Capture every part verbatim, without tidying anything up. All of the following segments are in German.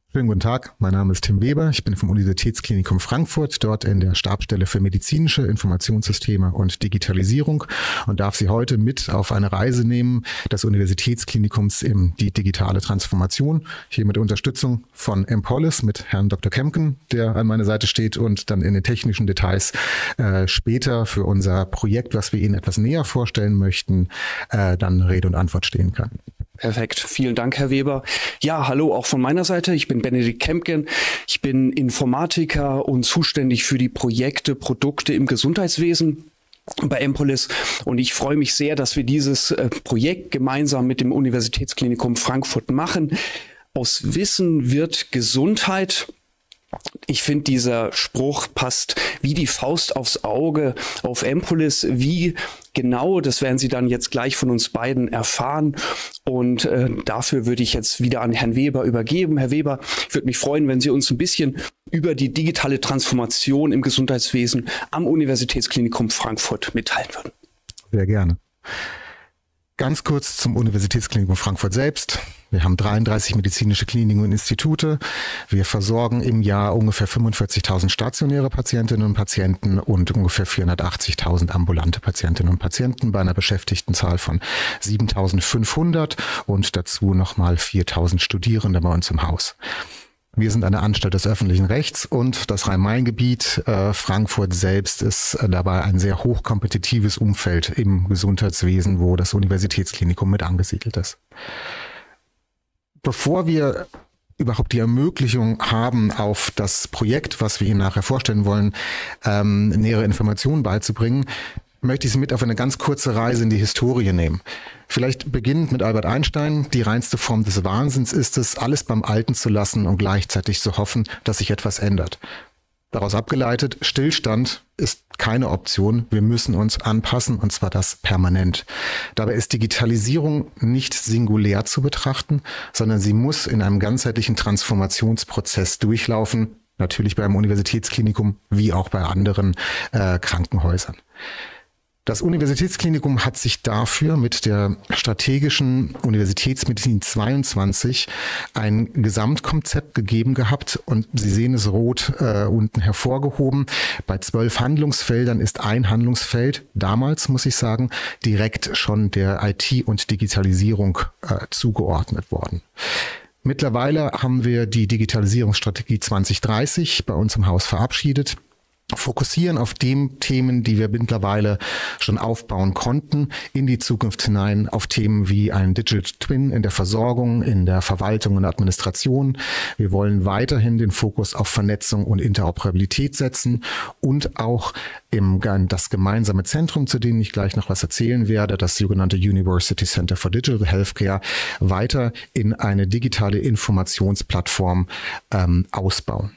Schönen guten Tag, mein Name ist Tim Weber, ich bin vom Universitätsklinikum Frankfurt, dort in der Stabsstelle für medizinische Informationssysteme und Digitalisierung und darf Sie heute mit auf eine Reise nehmen des Universitätsklinikums in die digitale Transformation, hier mit Unterstützung von Empolis mit Herrn Doktor Kempken, der an meiner Seite steht und dann in den technischen Details äh, später für unser Projekt, was wir Ihnen etwas näher vorstellen möchten, äh, dann Rede und Antwort stehen kann. Perfekt. Vielen Dank, Herr Weber. Ja, hallo auch von meiner Seite. Ich bin Benedikt Kempken. Ich bin Informatiker und zuständig für die Projekte, Produkte im Gesundheitswesen bei Empolis. Und ich freue mich sehr, dass wir dieses äh, Projekt gemeinsam mit dem Universitätsklinikum Frankfurt machen. Aus Wissen wird Gesundheit. Ich finde, dieser Spruch passt wie die Faust aufs Auge auf Empolis. Wie genau, das werden Sie dann jetzt gleich von uns beiden erfahren. Und äh, dafür würde ich jetzt wieder an Herrn Weber übergeben. Herr Weber, ich würde mich freuen, wenn Sie uns ein bisschen über die digitale Transformation im Gesundheitswesen am Universitätsklinikum Frankfurt mitteilen würden. Sehr gerne. Ganz kurz zum Universitätsklinikum Frankfurt selbst. Wir haben dreiunddreißig medizinische Kliniken und Institute. Wir versorgen im Jahr ungefähr fünfundvierzigtausend stationäre Patientinnen und Patienten und ungefähr vierhundertachtzigtausend ambulante Patientinnen und Patienten bei einer Beschäftigtenzahl von siebentausendfünfhundert und dazu nochmal viertausend Studierende bei uns im Haus. Wir sind eine Anstalt des öffentlichen Rechts und das Rhein-Main-Gebiet, äh, Frankfurt selbst, ist äh, dabei ein sehr hochkompetitives Umfeld im Gesundheitswesen, wo das Universitätsklinikum mit angesiedelt ist. Bevor wir überhaupt die Ermöglichung haben, auf das Projekt, was wir Ihnen nachher vorstellen wollen, ähm, nähere Informationen beizubringen, möchte ich Sie mit auf eine ganz kurze Reise in die Historie nehmen. Vielleicht beginnend mit Albert Einstein. Die reinste Form des Wahnsinns ist es, alles beim Alten zu lassen und gleichzeitig zu hoffen, dass sich etwas ändert. Daraus abgeleitet, Stillstand ist keine Option. Wir müssen uns anpassen, und zwar das permanent. Dabei ist Digitalisierung nicht singulär zu betrachten, sondern sie muss in einem ganzheitlichen Transformationsprozess durchlaufen, natürlich beim Universitätsklinikum wie auch bei anderen äh, Krankenhäusern. Das Universitätsklinikum hat sich dafür mit der strategischen Universitätsmedizin zweiundzwanzig ein Gesamtkonzept gegeben gehabt und Sie sehen es rot äh, unten hervorgehoben. Bei zwölf Handlungsfeldern ist ein Handlungsfeld, damals muss ich sagen, direkt schon der I T und Digitalisierung äh, zugeordnet worden. Mittlerweile haben wir die Digitalisierungsstrategie zwanzig dreißig bei uns im Haus verabschiedet. Fokussieren auf den Themen, die wir mittlerweile schon aufbauen konnten, in die Zukunft hinein, auf Themen wie ein Digital Twin in der Versorgung, in der Verwaltung und Administration. Wir wollen weiterhin den Fokus auf Vernetzung und Interoperabilität setzen und auch im, das gemeinsame Zentrum, zu dem ich gleich noch was erzählen werde, das sogenannte University Center for Digital Healthcare, weiter in eine digitale Informationsplattform ähm, ausbauen.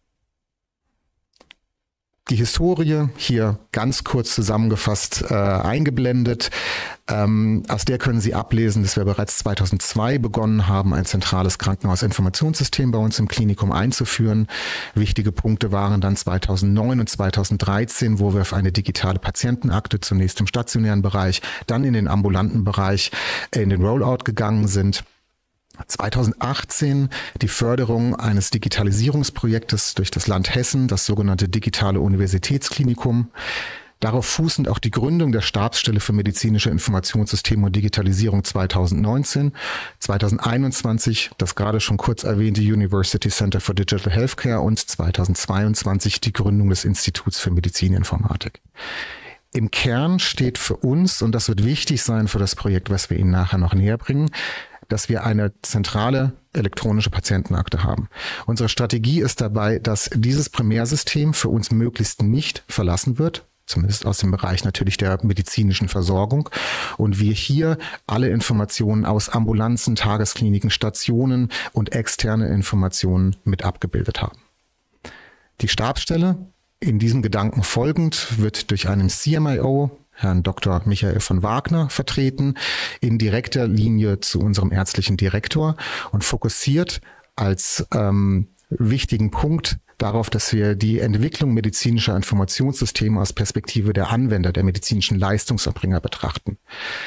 Die Historie hier ganz kurz zusammengefasst äh, eingeblendet. Ähm, aus der können Sie ablesen, dass wir bereits zweitausendzwei begonnen haben, ein zentrales Krankenhausinformationssystem bei uns im Klinikum einzuführen. Wichtige Punkte waren dann zweitausendneun und zweitausenddreizehn, wo wir auf eine digitale Patientenakte zunächst im stationären Bereich, dann in den ambulanten Bereich in den Rollout gegangen sind. zweitausendachtzehn die Förderung eines Digitalisierungsprojektes durch das Land Hessen, das sogenannte Digitale Universitätsklinikum. Darauf fußend auch die Gründung der Stabsstelle für medizinische Informationssysteme und Digitalisierung zweitausendneunzehn. zweitausendeinundzwanzig das gerade schon kurz erwähnte University Center for Digital Healthcare und zweitausendzweiundzwanzig die Gründung des Instituts für Medizininformatik. Im Kern steht für uns, und das wird wichtig sein für das Projekt, was wir Ihnen nachher noch näher bringen, dass wir eine zentrale elektronische Patientenakte haben. Unsere Strategie ist dabei, dass dieses Primärsystem für uns möglichst nicht verlassen wird, zumindest aus dem Bereich natürlich der medizinischen Versorgung, und wir hier alle Informationen aus Ambulanzen, Tageskliniken, Stationen und externe Informationen mit abgebildet haben. Die Stabsstelle, in diesem Gedanken folgend, wird durch einen C M I O, Herrn Doktor Michael von Wagner, vertreten, in direkter Linie zu unserem ärztlichen Direktor und fokussiert als ähm, wichtigen Punkt darauf, dass wir die Entwicklung medizinischer Informationssysteme aus Perspektive der Anwender, der medizinischen Leistungserbringer betrachten.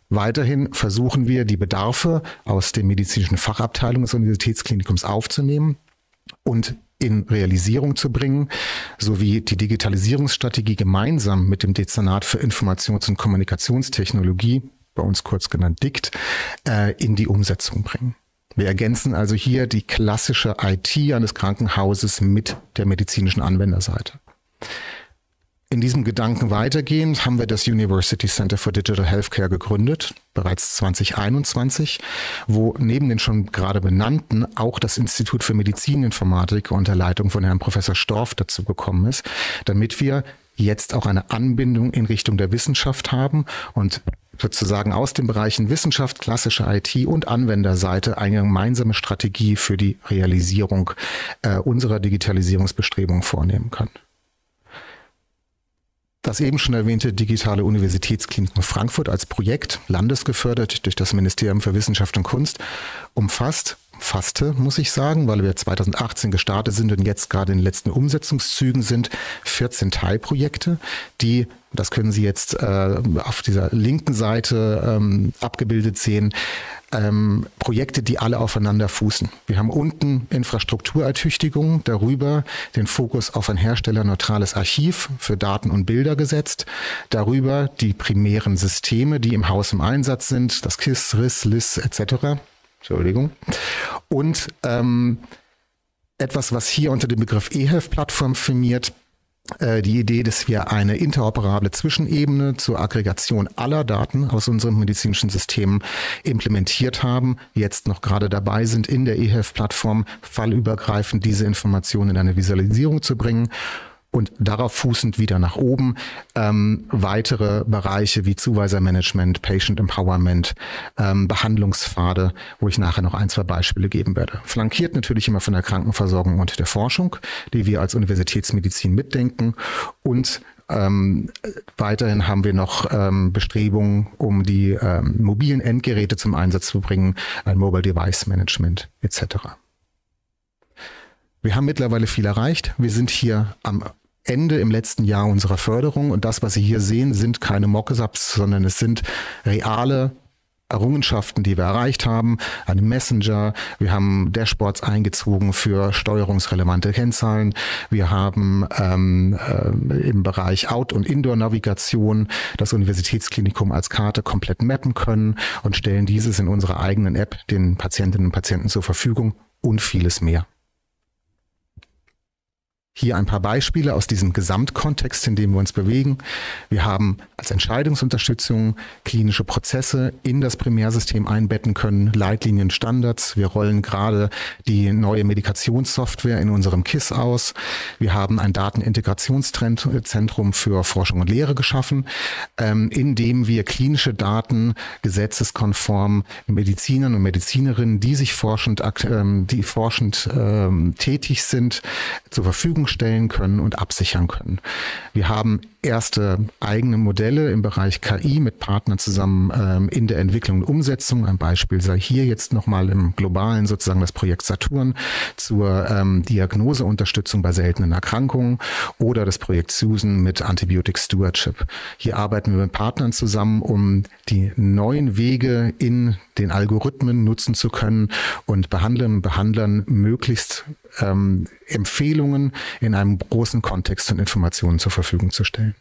Weiterhin versuchen wir, die Bedarfe aus den medizinischen Fachabteilungen des Universitätsklinikums aufzunehmen und in Realisierung zu bringen, sowie die Digitalisierungsstrategie gemeinsam mit dem Dezernat für Informations- und Kommunikationstechnologie, bei uns kurz genannt D I C T, äh, in die Umsetzung bringen. Wir ergänzen also hier die klassische I T eines Krankenhauses mit der medizinischen Anwenderseite. In diesem Gedanken weitergehend haben wir das University Center for Digital Healthcare gegründet, bereits zwanzig einundzwanzig, wo neben den schon gerade benannten auch das Institut für Medizininformatik unter Leitung von Herrn Professor Storff dazu gekommen ist, damit wir jetzt auch eine Anbindung in Richtung der Wissenschaft haben und sozusagen aus den Bereichen Wissenschaft, klassische I T und Anwenderseite eine gemeinsame Strategie für die Realisierung äh, unserer Digitalisierungsbestrebungen vornehmen können. Das eben schon erwähnte Digitale Universitätsklinikum Frankfurt als Projekt, landesgefördert durch das Ministerium für Wissenschaft und Kunst, umfasst, umfasste, muss ich sagen, weil wir zweitausendachtzehn gestartet sind und jetzt gerade in den letzten Umsetzungszügen sind, vierzehn Teilprojekte, die, das können Sie jetzt äh, auf dieser linken Seite ähm, abgebildet sehen, Ähm, Projekte, die alle aufeinander fußen. Wir haben unten Infrastrukturertüchtigung, darüber den Fokus auf ein herstellerneutrales Archiv für Daten und Bilder gesetzt, darüber die primären Systeme, die im Haus im Einsatz sind, das K I S, R I S, L I S et cetera. Entschuldigung. Und ähm, etwas, was hier unter dem Begriff eHealth-Plattform firmiert, die Idee, dass wir eine interoperable Zwischenebene zur Aggregation aller Daten aus unseren medizinischen Systemen implementiert haben, jetzt noch gerade dabei sind, in der eHealth-Plattform fallübergreifend diese Informationen in eine Visualisierung zu bringen und darauf fußend wieder nach oben ähm, weitere Bereiche wie Zuweisermanagement, Patient Empowerment, ähm, Behandlungspfade, wo ich nachher noch ein, zwei Beispiele geben werde. Flankiert natürlich immer von der Krankenversorgung und der Forschung, die wir als Universitätsmedizin mitdenken, und Ähm, weiterhin haben wir noch ähm, Bestrebungen, um die ähm, mobilen Endgeräte zum Einsatz zu bringen, ein Mobile Device Management et cetera. Wir haben mittlerweile viel erreicht. Wir sind hier am Ende im letzten Jahr unserer Förderung, und das, was Sie hier sehen, sind keine Mockups, sondern es sind reale Errungenschaften, die wir erreicht haben. Eine Messenger, wir haben Dashboards eingezogen für steuerungsrelevante Kennzahlen. Wir haben ähm, äh, im Bereich Out- und Indoor-Navigation das Universitätsklinikum als Karte komplett mappen können und stellen dieses in unserer eigenen App den Patientinnen und Patienten zur Verfügung und vieles mehr. Hier ein paar Beispiele aus diesem Gesamtkontext, in dem wir uns bewegen. Wir haben als Entscheidungsunterstützung klinische Prozesse in das Primärsystem einbetten können, Leitlinien, Standards. Wir rollen gerade die neue Medikationssoftware in unserem K I S aus. Wir haben ein Datenintegrationszentrum für Forschung und Lehre geschaffen, in dem wir klinische Daten gesetzeskonform Medizinern und Medizinerinnen, die sich forschend, die forschend tätig sind, zur Verfügung stellen können und absichern können. Wir haben erste eigene Modelle im Bereich K I mit Partnern zusammen ähm, in der Entwicklung und Umsetzung. Ein Beispiel sei hier jetzt nochmal im globalen sozusagen das Projekt Saturn zur ähm, Diagnoseunterstützung bei seltenen Erkrankungen oder das Projekt Susan mit Antibiotic Stewardship. Hier arbeiten wir mit Partnern zusammen, um die neuen Wege in den Algorithmen nutzen zu können und Behandlerinnen und Behandlern möglichst ähm, Empfehlungen in einem großen Kontext und Informationen zur Verfügung zu stellen.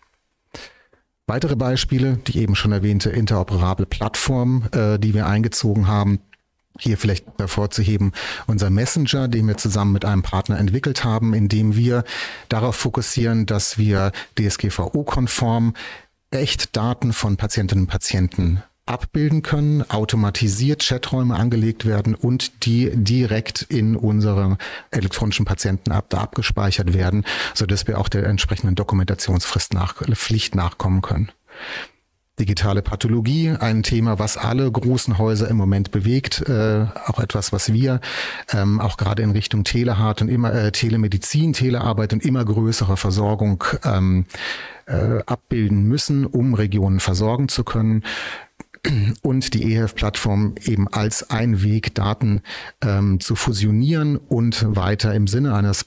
Weitere Beispiele, die eben schon erwähnte interoperable Plattform, äh, die wir eingezogen haben. Hier vielleicht hervorzuheben, unser Messenger, den wir zusammen mit einem Partner entwickelt haben, indem wir darauf fokussieren, dass wir D S G V O-konform Echtdaten von Patientinnen und Patienten abbilden können, automatisiert Chaträume angelegt werden und die direkt in unsere elektronischen Patientenakte abgespeichert werden, sodass wir auch der entsprechenden Dokumentationsfrist nach, Pflicht nachkommen können. Digitale Pathologie, ein Thema, was alle großen Häuser im Moment bewegt, äh, auch etwas, was wir ähm, auch gerade in Richtung Telehart und immer äh, Telemedizin, Telearbeit und immer größere Versorgung ähm, äh, abbilden müssen, um Regionen versorgen zu können. Und die eHealth-Plattform eben als ein Weg, Daten ähm, zu fusionieren und weiter im Sinne eines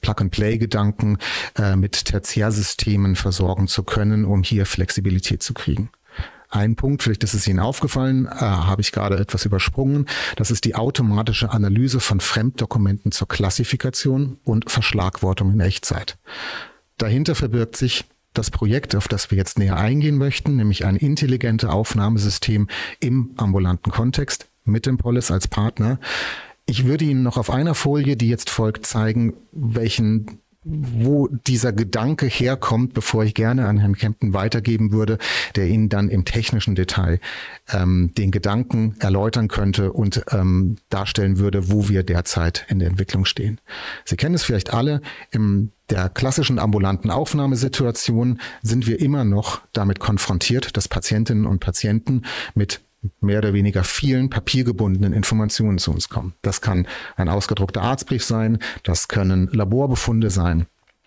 Plug-and-Play-Gedanken äh, mit Tertiärsystemen versorgen zu können, um hier Flexibilität zu kriegen. Ein Punkt, vielleicht ist es Ihnen aufgefallen, äh, habe ich gerade etwas übersprungen. Das ist die automatische Analyse von Fremddokumenten zur Klassifikation und Verschlagwortung in Echtzeit. Dahinter verbirgt sich das Projekt, auf das wir jetzt näher eingehen möchten, nämlich ein intelligentes Aufnahmesystem im ambulanten Kontext mit dem Empolis als Partner. Ich würde Ihnen noch auf einer Folie, die jetzt folgt, zeigen, welchen wo dieser Gedanke herkommt, bevor ich gerne an Herrn Kempten weitergeben würde, der Ihnen dann im technischen Detail ähm, den Gedanken erläutern könnte und ähm, darstellen würde, wo wir derzeit in der Entwicklung stehen. Sie kennen es vielleicht alle, in der klassischen ambulanten Aufnahmesituation sind wir immer noch damit konfrontiert, dass Patientinnen und Patienten mit mehr oder weniger vielen papiergebundenen Informationen zu uns kommen. Das kann ein ausgedruckter Arztbrief sein, das können Laborbefunde sein.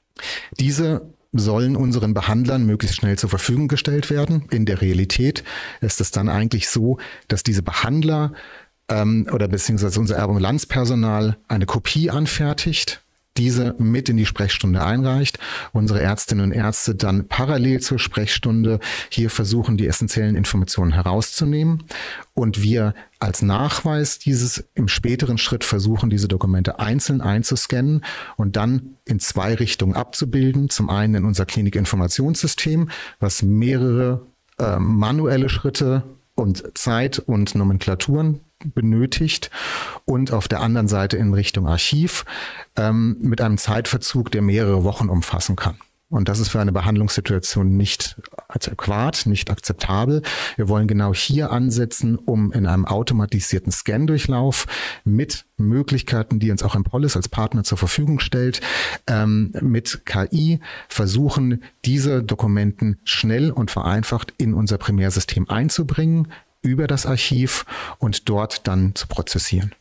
Diese sollen unseren Behandlern möglichst schnell zur Verfügung gestellt werden. In der Realität ist es dann eigentlich so, dass diese Behandler ähm, oder beziehungsweise unser Ambulanzpersonal eine Kopie anfertigt, diese mit in die Sprechstunde einreicht, unsere Ärztinnen und Ärzte dann parallel zur Sprechstunde hier versuchen, die essentiellen Informationen herauszunehmen und wir als Nachweis dieses im späteren Schritt versuchen, diese Dokumente einzeln einzuscannen und dann in zwei Richtungen abzubilden. Zum einen in unser Klinikinformationssystem, was mehrere äh, manuelle Schritte und Zeit und Nomenklaturen benötigt und auf der anderen Seite in Richtung Archiv ähm, mit einem Zeitverzug, der mehrere Wochen umfassen kann. Und das ist für eine Behandlungssituation nicht adäquat, nicht akzeptabel. Wir wollen genau hier ansetzen, um in einem automatisierten Scan-Durchlauf mit Möglichkeiten, die uns auch Empolis als Partner zur Verfügung stellt, ähm, mit K I versuchen, diese Dokumenten schnell und vereinfacht in unser Primärsystem einzubringen, über das Archiv und dort dann zu prozessieren.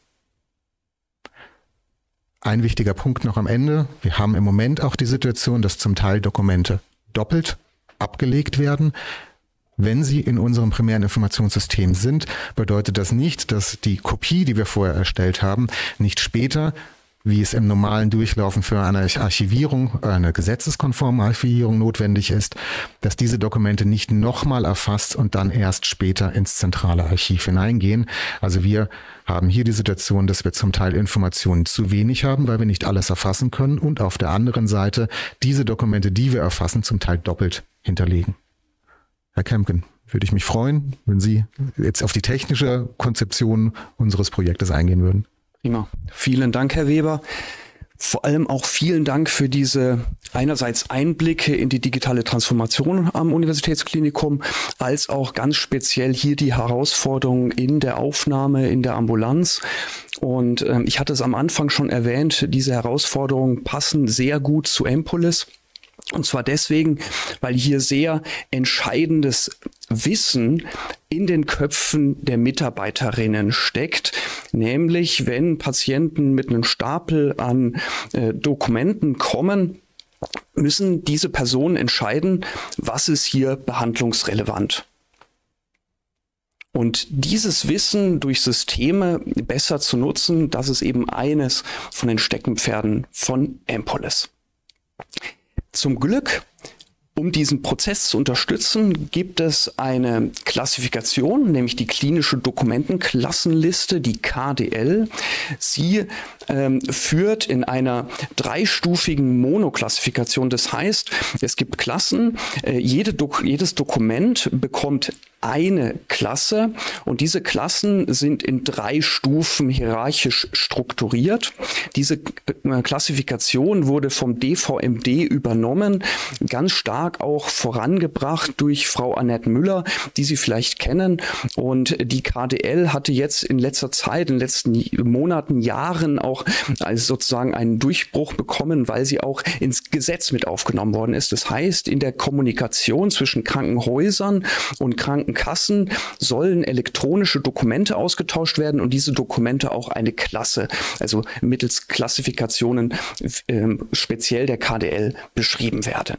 Ein wichtiger Punkt noch am Ende. Wir haben im Moment auch die Situation, dass zum Teil Dokumente doppelt abgelegt werden. Wenn sie in unserem primären Informationssystem sind, bedeutet das nicht, dass die Kopie, die wir vorher erstellt haben, nicht später, wie es im normalen Durchlaufen für eine Archivierung, eine gesetzeskonforme Archivierung notwendig ist, dass diese Dokumente nicht nochmal erfasst und dann erst später ins zentrale Archiv hineingehen. Also wir haben hier die Situation, dass wir zum Teil Informationen zu wenig haben, weil wir nicht alles erfassen können und auf der anderen Seite diese Dokumente, die wir erfassen, zum Teil doppelt hinterlegen. Herr Kempken, würde ich mich freuen, wenn Sie jetzt auf die technische Konzeption unseres Projektes eingehen würden. Prima. Vielen Dank, Herr Weber. Vor allem auch vielen Dank für diese einerseits Einblicke in die digitale Transformation am Universitätsklinikum, als auch ganz speziell hier die Herausforderungen in der Aufnahme, in der Ambulanz. Und ähm, ich hatte es am Anfang schon erwähnt, diese Herausforderungen passen sehr gut zu Empolis. Und zwar deswegen, weil hier sehr entscheidendes Wissen in den Köpfen der Mitarbeiterinnen steckt, nämlich wenn Patienten mit einem Stapel an äh, Dokumenten kommen, müssen diese Personen entscheiden, was ist hier behandlungsrelevant. Und dieses Wissen durch Systeme besser zu nutzen, das ist eben eines von den Steckenpferden von Empolis. Zum Glück, um diesen Prozess zu unterstützen, gibt es eine Klassifikation, nämlich die klinische Dokumentenklassenliste, die K D L. Sie ähm, führt in einer dreistufigen Monoklassifikation. Das heißt, es gibt Klassen, äh, jede Dok- jedes Dokument bekommt eine Klasse und diese Klassen sind in drei Stufen hierarchisch strukturiert. Diese Klassifikation wurde vom D V M D übernommen, ganz stark auch vorangebracht durch Frau Annette Müller, die Sie vielleicht kennen. Und die K D L hatte jetzt in letzter Zeit, in den letzten Monaten, Jahren auch also sozusagen einen Durchbruch bekommen, weil sie auch ins Gesetz mit aufgenommen worden ist. Das heißt, in der Kommunikation zwischen Krankenhäusern und Krankenkassen Kassen sollen elektronische Dokumente ausgetauscht werden und diese Dokumente auch eine Klasse, also mittels Klassifikationen äh, speziell der K D L beschrieben werden.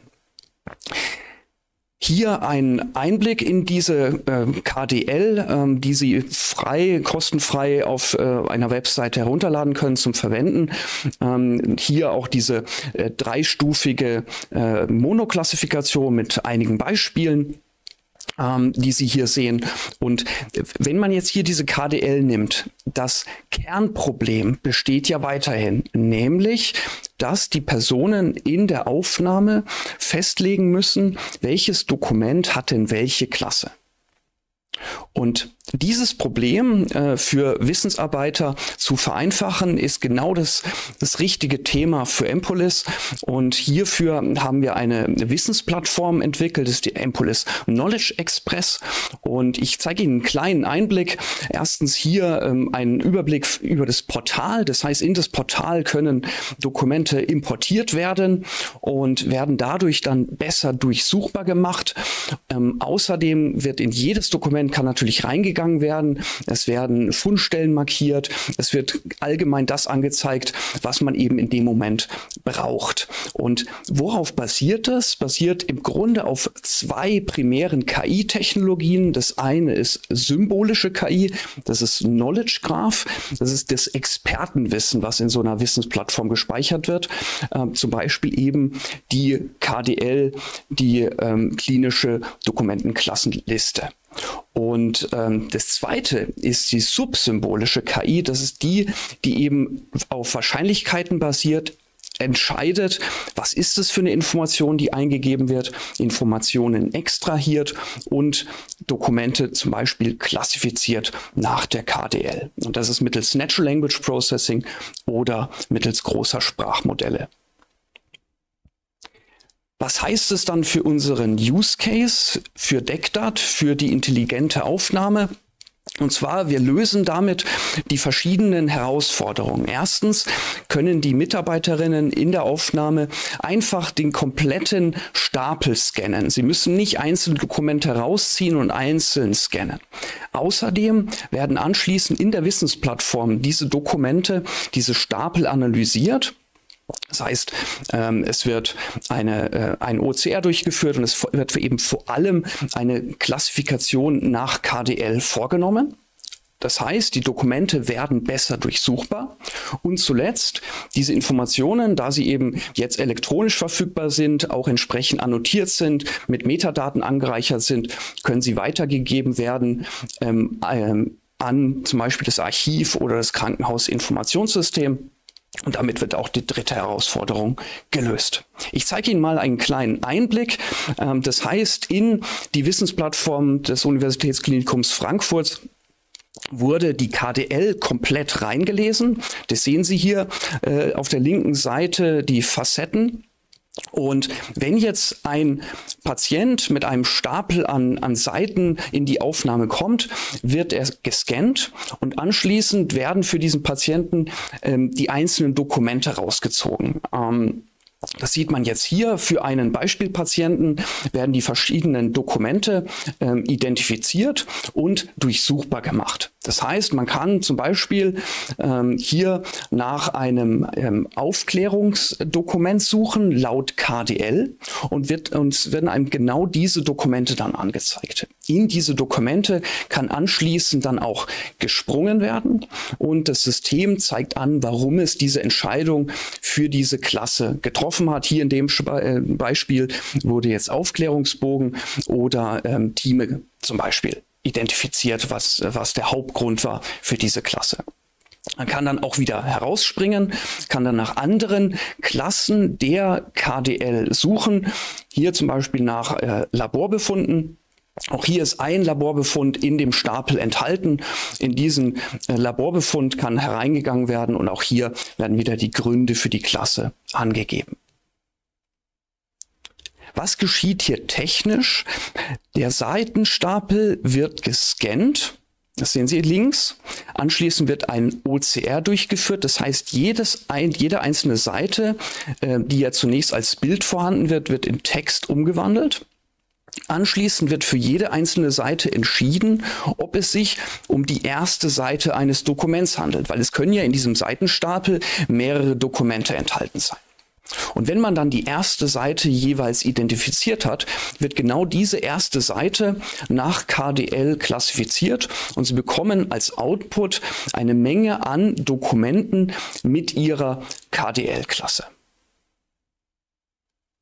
Hier ein Einblick in diese äh, K D L, ähm, die Sie frei, kostenfrei auf äh, einer Webseite herunterladen können zum Verwenden. Ähm, hier auch diese äh, dreistufige äh, Monoklassifikation mit einigen Beispielen. die Sie hier sehen. Und wenn man jetzt hier diese K D L nimmt, das Kernproblem besteht ja weiterhin, nämlich, dass die Personen in der Aufnahme festlegen müssen, welches Dokument hat denn welche Klasse. Und dieses Problem äh, für Wissensarbeiter zu vereinfachen, ist genau das, das richtige Thema für Empolis. Und hierfür haben wir eine Wissensplattform entwickelt, das ist die Empolis Knowledge Express. Und ich zeige Ihnen einen kleinen Einblick. Erstens hier ähm, einen Überblick über das Portal. Das heißt, in das Portal können Dokumente importiert werden und werden dadurch dann besser durchsuchbar gemacht. Ähm, außerdem wird in jedes Dokument kann natürlich reingegangen werden. Es werden Fundstellen markiert. Es wird allgemein das angezeigt, was man eben in dem Moment braucht. Und worauf basiert das? Basiert im Grunde auf zwei primären K I-Technologien. Das eine ist symbolische K I. Das ist Knowledge Graph. Das ist das Expertenwissen, was in so einer Wissensplattform gespeichert wird. Ähm, zum Beispiel eben die K D L, die ähm, klinische Dokumentenklassenliste. Und ähm, das zweite ist die subsymbolische K I. Das ist die, die eben auf Wahrscheinlichkeiten basiert, entscheidet, was ist es für eine Information, die eingegeben wird, Informationen extrahiert und Dokumente zum Beispiel klassifiziert nach der K D L. Und das ist mittels Natural Language Processing oder mittels großer Sprachmodelle. Was heißt es dann für unseren Use Case, für D E C D A T, für die intelligente Aufnahme? Und zwar, wir lösen damit die verschiedenen Herausforderungen. Erstens können die Mitarbeiterinnen in der Aufnahme einfach den kompletten Stapel scannen. Sie müssen nicht einzelne Dokumente herausziehen und einzeln scannen. Außerdem werden anschließend in der Wissensplattform diese Dokumente, diese Stapel analysiert. Das heißt, ähm, es wird eine, äh, ein O C R durchgeführt und es wird eben vor allem eine Klassifikation nach K D L vorgenommen. Das heißt, die Dokumente werden besser durchsuchbar. Und zuletzt, diese Informationen, da sie eben jetzt elektronisch verfügbar sind, auch entsprechend annotiert sind, mit Metadaten angereichert sind, können sie weitergegeben werden ähm, ähm, an zum Beispiel das Archiv oder das Krankenhausinformationssystem. Und damit wird auch die dritte Herausforderung gelöst. Ich zeige Ihnen mal einen kleinen Einblick. Das heißt, in die Wissensplattform des Universitätsklinikums Frankfurt wurde die K D L komplett reingelesen. Das sehen Sie hier äh, auf der linken Seite, die Facetten. Und wenn jetzt ein Patient mit einem Stapel an, an Seiten in die Aufnahme kommt, wird er gescannt und anschließend werden für diesen Patienten ähm, die einzelnen Dokumente rausgezogen. Ähm, Das sieht man jetzt hier. Für einen Beispielpatienten werden die verschiedenen Dokumente ähm, identifiziert und durchsuchbar gemacht. Das heißt, man kann zum Beispiel ähm, hier nach einem ähm, Aufklärungsdokument suchen, laut K D L, und wird, uns werden einem genau diese Dokumente dann angezeigt. In diese Dokumente kann anschließend dann auch gesprungen werden und das System zeigt an, warum es diese Entscheidung für diese Klasse getroffen hat. Hier in dem Beispiel wurde jetzt Aufklärungsbogen oder ähm, Teame zum Beispiel identifiziert, was, was der Hauptgrund war für diese Klasse. Man kann dann auch wieder herausspringen, kann dann nach anderen Klassen der K D L suchen. Hier zum Beispiel nach äh, Laborbefunden. Auch hier ist ein Laborbefund in dem Stapel enthalten. In diesen äh, Laborbefund kann hereingegangen werden und auch hier werden wieder die Gründe für die Klasse angegeben. Was geschieht hier technisch? Der Seitenstapel wird gescannt. Das sehen Sie links. Anschließend wird ein O C R durchgeführt. Das heißt, jedes, ein, jede einzelne Seite, äh, die ja zunächst als Bild vorhanden wird, wird in Text umgewandelt. Anschließend wird für jede einzelne Seite entschieden, ob es sich um die erste Seite eines Dokuments handelt, weil es können ja in diesem Seitenstapel mehrere Dokumente enthalten sein. Und wenn man dann die erste Seite jeweils identifiziert hat, wird genau diese erste Seite nach K D L klassifiziert und Sie bekommen als Output eine Menge an Dokumenten mit Ihrer K D L-Klasse.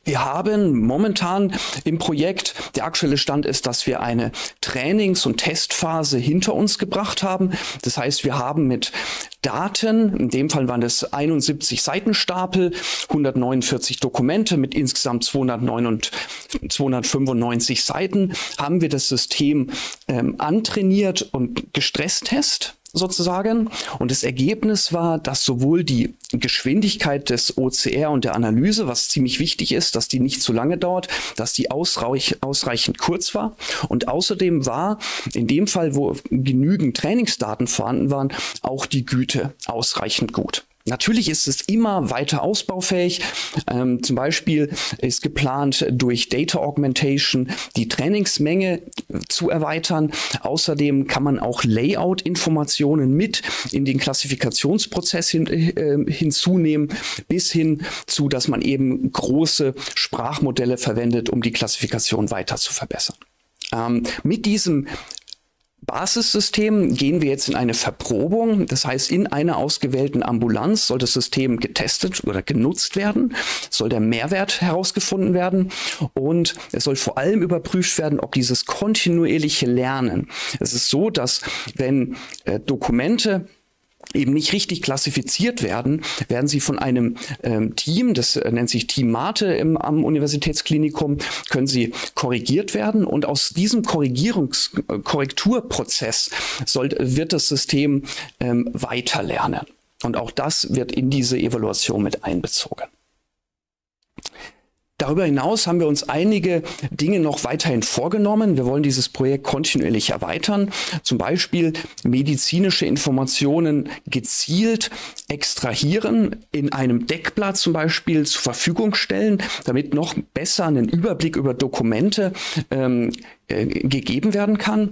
Wir haben momentan im Projekt, der aktuelle Stand ist, dass wir eine Trainings- und Testphase hinter uns gebracht haben. Das heißt, wir haben mit Daten, in dem Fall waren das einundsiebzig Seitenstapel, hundertneunundvierzig Dokumente mit insgesamt zweihundertfünfundneunzig Seiten, haben wir das System ähm, antrainiert und gestresstest sozusagen. Und das Ergebnis war, dass sowohl die Geschwindigkeit des O C R und der Analyse, was ziemlich wichtig ist, dass die nicht zu lange dauert, dass die ausreich, ausreichend kurz war. Und außerdem war in dem Fall, wo genügend Trainingsdaten vorhanden waren, auch die Güte ausreichend gut. Natürlich ist es immer weiter ausbaufähig. Ähm, zum Beispiel ist geplant, durch Data Augmentation die Trainingsmenge zu erweitern. Außerdem kann man auch Layout-Informationen mit in den Klassifikationsprozess hin, äh, hinzunehmen, bis hin zu, dass man eben große Sprachmodelle verwendet, um die Klassifikation weiter zu verbessern. Ähm, mit diesem Basissystem gehen wir jetzt in eine Verprobung. Das heißt, in einer ausgewählten Ambulanz soll das System getestet oder genutzt werden, soll der Mehrwert herausgefunden werden und es soll vor allem überprüft werden, ob dieses kontinuierliche Lernen. Es ist so, dass wenn äh, Dokumente eben nicht richtig klassifiziert werden, werden sie von einem ähm, Team, das äh, nennt sich Team Mate im, am Universitätsklinikum, können sie korrigiert werden und aus diesem Korrigierungs äh, Korrekturprozess soll, wird das System ähm, weiter lernen. Und auch das wird in diese Evaluation mit einbezogen. Darüber hinaus haben wir uns einige Dinge noch weiterhin vorgenommen. Wir wollen dieses Projekt kontinuierlich erweitern. Zum Beispiel medizinische Informationen gezielt extrahieren, in einem Deckblatt zum Beispiel zur Verfügung stellen, damit noch besser einen Überblick über Dokumente ähm, äh, gegeben werden kann.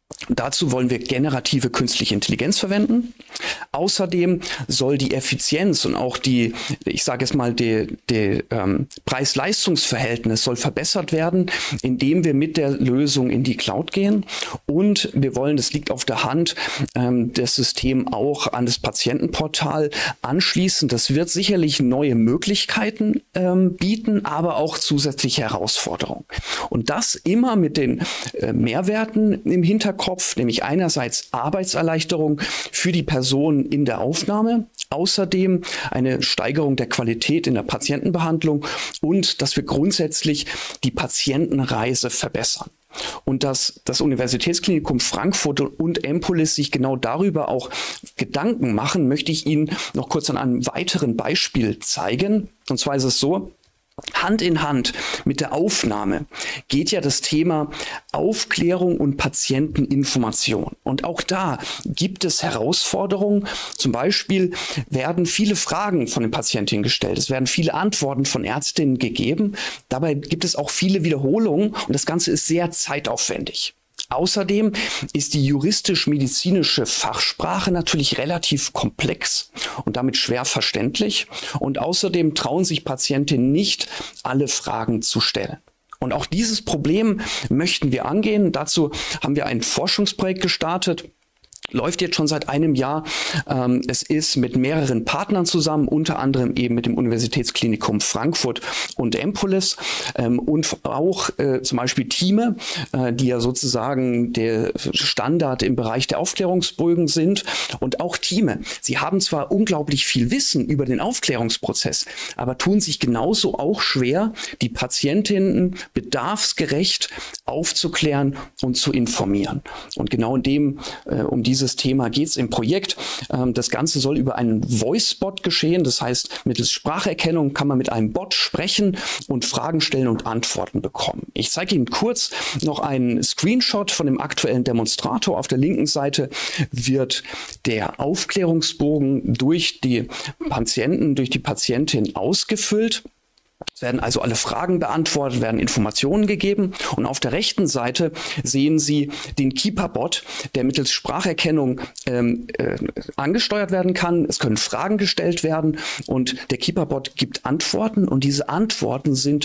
Dazu wollen wir generative künstliche Intelligenz verwenden. Außerdem soll die Effizienz und auch die, ich sage jetzt mal, die, die ähm, Preis-Leistungs-Verhältnis soll verbessert werden, indem wir mit der Lösung in die Cloud gehen. Und wir wollen, das liegt auf der Hand, ähm, das System auch an das Patientenportal anschließen. Das wird sicherlich neue Möglichkeiten ähm, bieten, aber auch zusätzliche Herausforderungen. Und das immer mit den äh, Mehrwerten im Hinterkopf. Kopf, nämlich einerseits Arbeitserleichterung für die Person in der Aufnahme, außerdem eine Steigerung der Qualität in der Patientenbehandlung und dass wir grundsätzlich die Patientenreise verbessern. Und dass das Universitätsklinikum Frankfurt und Empolis sich genau darüber auch Gedanken machen, möchte ich Ihnen noch kurz an einem weiteren Beispiel zeigen. Und zwar ist es so: Hand in Hand mit der Aufnahme geht ja das Thema Aufklärung und Patienteninformation. Und auch da gibt es Herausforderungen. Zum Beispiel werden viele Fragen von den Patientinnen gestellt. Es werden viele Antworten von Ärztinnen gegeben. Dabei gibt es auch viele Wiederholungen und das Ganze ist sehr zeitaufwendig. Außerdem ist die juristisch-medizinische Fachsprache natürlich relativ komplex und damit schwer verständlich. Und außerdem trauen sich Patientinnen nicht, alle Fragen zu stellen. Und auch dieses Problem möchten wir angehen. Dazu haben wir ein Forschungsprojekt gestartet. Läuft jetzt schon seit einem Jahr. Ähm, es ist mit mehreren Partnern zusammen, unter anderem eben mit dem Universitätsklinikum Frankfurt und Empolis ähm, und auch äh, zum Beispiel Thieme, äh, die ja sozusagen der Standard im Bereich der Aufklärungsbögen sind. Und auch Thieme, sie haben zwar unglaublich viel Wissen über den Aufklärungsprozess, aber tun sich genauso auch schwer, die Patientinnen bedarfsgerecht aufzuklären und zu informieren. Und genau in dem, äh, um diese Dieses Thema geht es im Projekt. Das Ganze soll über einen Voice-Bot geschehen. Das heißt, mittels Spracherkennung kann man mit einem Bot sprechen und Fragen stellen und Antworten bekommen. Ich zeige Ihnen kurz noch einen Screenshot von dem aktuellen Demonstrator. Auf der linken Seite wird der Aufklärungsbogen durch die Patienten, durch die Patientin ausgefüllt. Es werden also alle Fragen beantwortet, werden Informationen gegeben und auf der rechten Seite sehen Sie den Keeper-Bot, der mittels Spracherkennung ähm, äh, angesteuert werden kann. Es können Fragen gestellt werden und der Keeper-Bot gibt Antworten und diese Antworten sind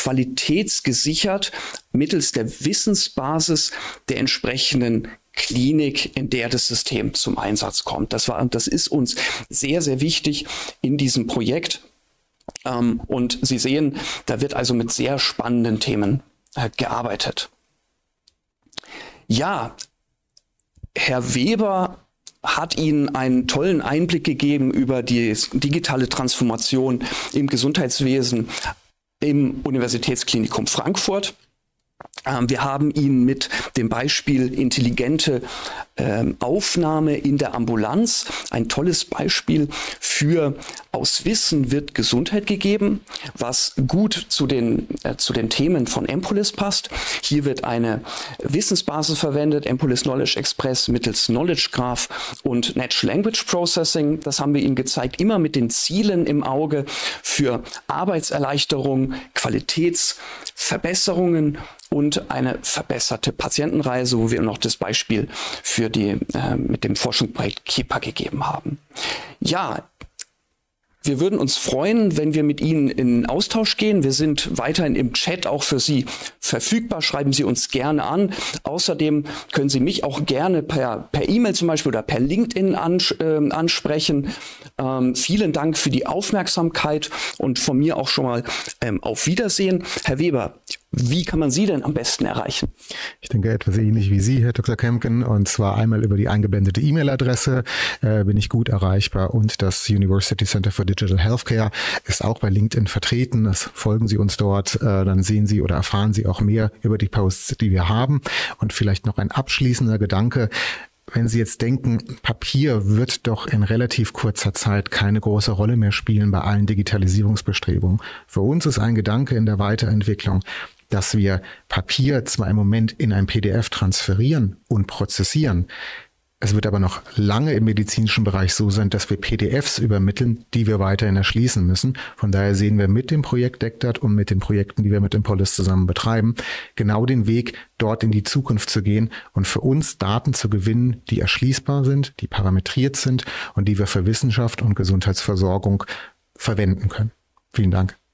qualitätsgesichert mittels der Wissensbasis der entsprechenden Klinik, in der das System zum Einsatz kommt. Das war, das ist uns sehr, sehr wichtig in diesem Projekt. Ähm, und Sie sehen, da wird also mit sehr spannenden Themen äh, gearbeitet. Ja, Herr Weber hat Ihnen einen tollen Einblick gegeben über die digitale Transformation im Gesundheitswesen im Universitätsklinikum Frankfurt. Wir haben ihn mit dem Beispiel intelligente ähm, Aufnahme in der Ambulanz, ein tolles Beispiel für aus Wissen wird Gesundheit gegeben, was gut zu den, äh, zu den Themen von Empolis passt. Hier wird eine Wissensbasis verwendet, Empolis Knowledge Express mittels Knowledge Graph und Natural Language Processing. Das haben wir Ihnen gezeigt, immer mit den Zielen im Auge für Arbeitserleichterung, Qualitätsverbesserungen und eine verbesserte Patientenreise, wo wir noch das Beispiel für die äh, mit dem Forschungsprojekt KEPA gegeben haben. Ja, wir würden uns freuen, wenn wir mit Ihnen in Austausch gehen. Wir sind weiterhin im Chat auch für Sie verfügbar. Schreiben Sie uns gerne an. Außerdem können Sie mich auch gerne per per E-Mail zum Beispiel oder per LinkedIn ans äh, ansprechen. Ähm, vielen Dank für die Aufmerksamkeit und von mir auch schon mal ähm, auf Wiedersehen. Herr Weber, wie kann man Sie denn am besten erreichen? Ich denke etwas ähnlich wie Sie, Herr Doktor Kempken, und zwar einmal über die eingeblendete E-Mail-Adresse äh, bin ich gut erreichbar und das University Center for Digital Healthcare ist auch bei LinkedIn vertreten. Das folgen Sie uns dort, äh, dann sehen Sie oder erfahren Sie auch mehr über die Posts, die wir haben. Und vielleicht noch ein abschließender Gedanke. Wenn Sie jetzt denken, Papier wird doch in relativ kurzer Zeit keine große Rolle mehr spielen bei allen Digitalisierungsbestrebungen. Für uns ist ein Gedanke in der Weiterentwicklung, dass wir Papier zwar im Moment in ein P D F transferieren und prozessieren, es wird aber noch lange im medizinischen Bereich so sein, dass wir P D Fs übermitteln, die wir weiterhin erschließen müssen. Von daher sehen wir mit dem Projekt DECDAT und mit den Projekten, die wir mit Empolis zusammen betreiben, genau den Weg, dort in die Zukunft zu gehen und für uns Daten zu gewinnen, die erschließbar sind, die parametriert sind und die wir für Wissenschaft und Gesundheitsversorgung verwenden können. Vielen Dank.